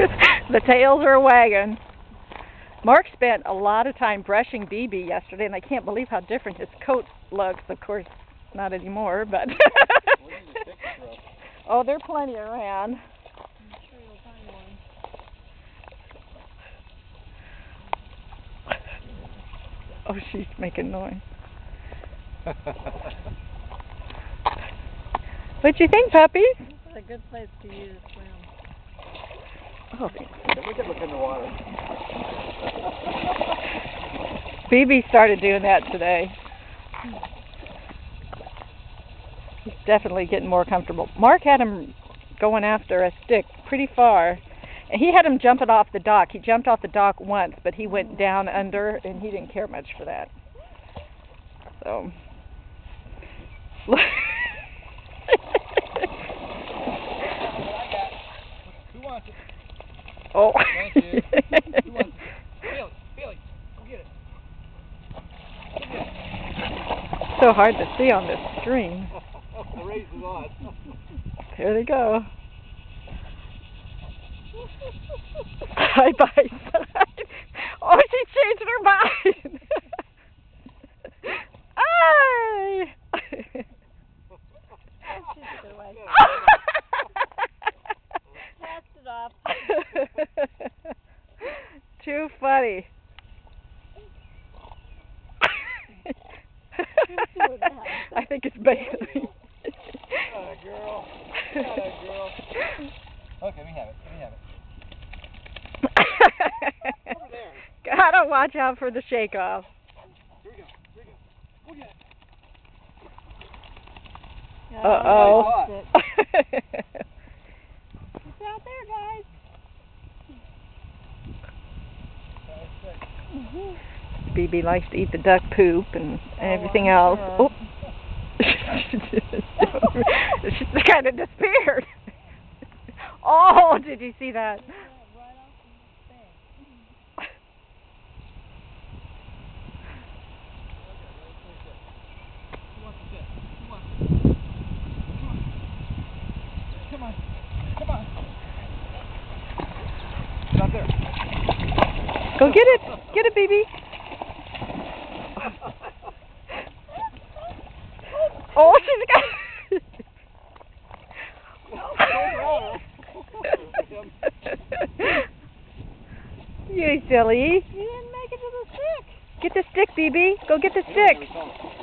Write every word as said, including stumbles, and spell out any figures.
The tails are wagging. Mark spent a lot of time brushing Bebe yesterday, and I can't believe how different his coat looks. Of course, not anymore, but... Oh, there are plenty around. I'm sure you'll find one. Oh, she's making noise. What'd you think, puppies? This is a good place to use to swim. Oh, we could look in the water. Bebe started doing that today. He's definitely getting more comfortable. Mark had him going after a stick pretty far. And he had him jumping off the dock. He jumped off the dock once, but he went down under, and he didn't care much for that. So... Who wants it? Oh. Thank you. Who wants it? Bailey, Bailey, go get it. Go get it. So hard to see on this screen. The race is on. There they go. Side by side. Oh, she changed her mind. Ay! Cast it off. Too funny. I think it's Bailey. Atta girl. Atta girl. Okay, we have it. We have it. Over there. Gotta watch out for the shake off. Here we go. Here we go. Go get it. Uh oh. It's out there, guys. Bebe likes to eat the duck poop and everything oh, else. Sure. Oh. She kind of disappeared. Oh, did you see that? Come on. Come on. It's out there. Go get it. Get it, Bebe. Oh, she's got You silly. You didn't make it to the stick. Get the stick, Bebe. Go get the stick.